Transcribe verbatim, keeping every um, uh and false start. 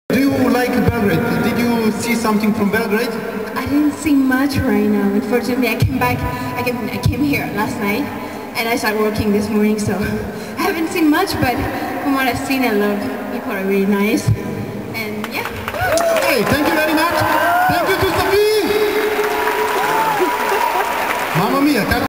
Do you like Belgrade? Did you see something from Belgrade? I didn't see much right now. Unfortunately, I came back, I came, I came here last night, and I started working this morning, so I haven't seen much, but from what I've seen, I love people are really nice, and yeah. Hey, thank you.